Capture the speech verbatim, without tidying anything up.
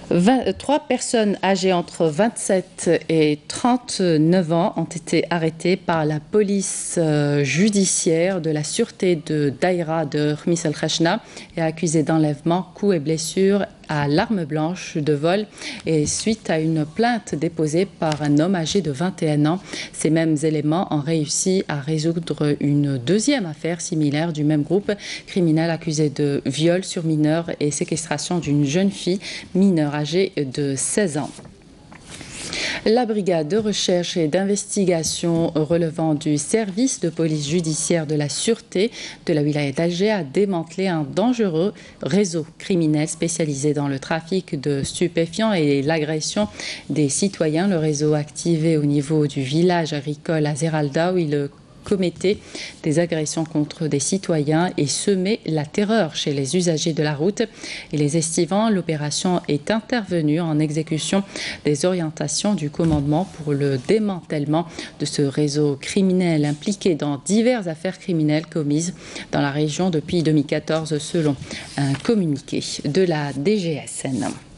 vingt, trois personnes âgées entre vingt-sept et trente-neuf ans ont été arrêtées par la police euh, judiciaire de la sûreté de Daïra de Khmis El Khachna et accusées d'enlèvement, coups et blessures à l'arme blanche, de vol, et suite à une plainte déposée par un homme âgé de vingt et un ans. Ces mêmes éléments ont réussi à résoudre une deuxième affaire similaire du même groupe criminel accusé de viol sur mineur et séquestration d'une jeune fille mineure âgée de seize ans. La brigade de recherche et d'investigation relevant du service de police judiciaire de la sûreté de la wilaya d'Alger a démantelé un dangereux réseau criminel spécialisé dans le trafic de stupéfiants et l'agression des citoyens. Le réseau activé au niveau du village agricole à Zeralda, où il commettait des agressions contre des citoyens et semait la terreur chez les usagers de la route et les estivants. L'opération est intervenue en exécution des orientations du commandement pour le démantèlement de ce réseau criminel impliqué dans diverses affaires criminelles commises dans la région depuis deux mille quatorze, selon un communiqué de la D G S N.